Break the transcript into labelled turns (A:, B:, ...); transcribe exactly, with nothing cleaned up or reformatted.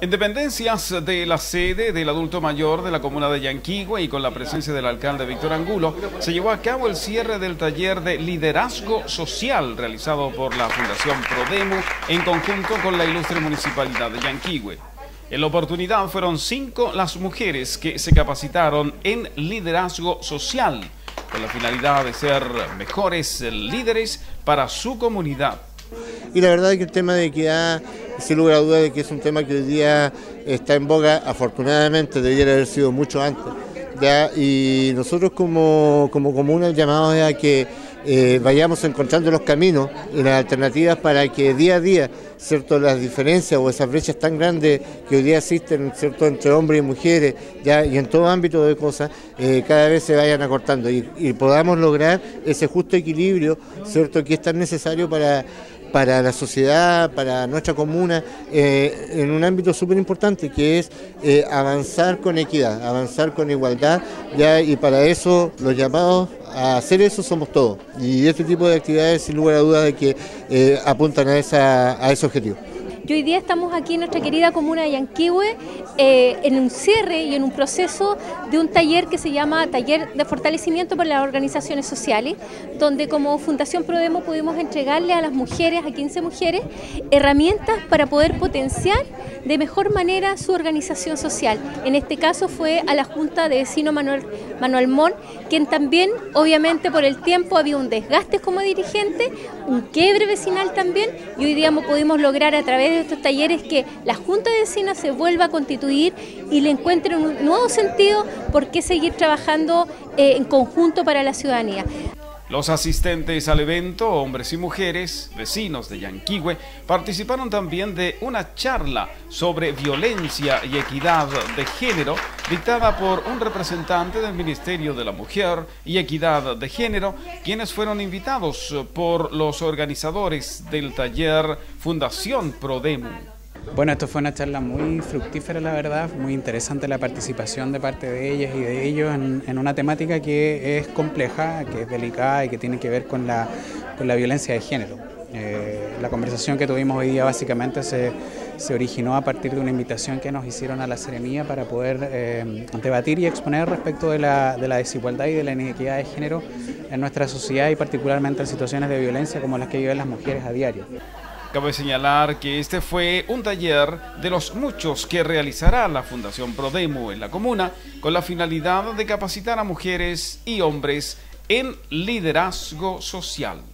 A: En dependencias de la sede del adulto mayor de la comuna de Yanquihue y con la presencia del alcalde Víctor Angulo, se llevó a cabo el cierre del taller de liderazgo social realizado por la Fundación Prodemu en conjunto con la ilustre municipalidad de Yanquihue. En la oportunidad fueron cinco las mujeres que se capacitaron en liderazgo social con la finalidad de ser mejores líderes para su comunidad.
B: Y la verdad es que el tema de equidad, sin lugar a dudas, de que es un tema que hoy día está en boga, afortunadamente debiera haber sido mucho antes, ¿ya? Y nosotros como, como comuna el llamado es a que eh, vayamos encontrando los caminos y las alternativas para que día a día, ¿cierto?, las diferencias o esas brechas tan grandes que hoy día existen, ¿cierto?, entre hombres y mujeres, ¿ya?, y en todo ámbito de cosas, eh, cada vez se vayan acortando y, y podamos lograr ese justo equilibrio, ¿cierto?, que es tan necesario para para la sociedad, para nuestra comuna, eh, en un ámbito súper importante que es eh, avanzar con equidad, avanzar con igualdad, ya, y para eso los llamados a hacer eso somos todos. Y este tipo de actividades, sin lugar a dudas, de que eh, apuntan a, esa, a ese objetivo.
C: Y hoy día estamos aquí en nuestra querida comuna de Yanquihue eh, en un cierre y en un proceso de un taller que se llama Taller de Fortalecimiento para las Organizaciones Sociales, donde como Fundación Prodemu pudimos entregarle a las mujeres, a quince mujeres, herramientas para poder potenciar de mejor manera su organización social. En este caso fue a la Junta de Vecinos Manuel, Manuel Mon, quien también, obviamente por el tiempo, había un desgaste como dirigente, un quiebre vecinal también, y hoy día pudimos lograr a través de estos talleres que la Junta de Vecinos se vuelva a constituir y le encuentren un nuevo sentido por qué seguir trabajando eh, en conjunto para la ciudadanía.
A: Los asistentes al evento, hombres y mujeres, vecinos de Yanquihue, participaron también de una charla sobre violencia y equidad de género dictada por un representante del Ministerio de la Mujer y Equidad de Género, quienes fueron invitados por los organizadores del taller Fundación Prodemu.
D: Bueno, esto fue una charla muy fructífera, la verdad, muy interesante la participación de parte de ellas y de ellos en, en una temática que es compleja, que es delicada y que tiene que ver con la, con la violencia de género. Eh, la conversación que tuvimos hoy día básicamente se, se originó a partir de una invitación que nos hicieron a la Seremía para poder eh, debatir y exponer respecto de la, de la desigualdad y de la inequidad de género en nuestra sociedad y particularmente en situaciones de violencia como las que viven las mujeres a diario.
A: Cabe señalar que este fue un taller de los muchos que realizará la Fundación Prodemu en la comuna con la finalidad de capacitar a mujeres y hombres en liderazgo social.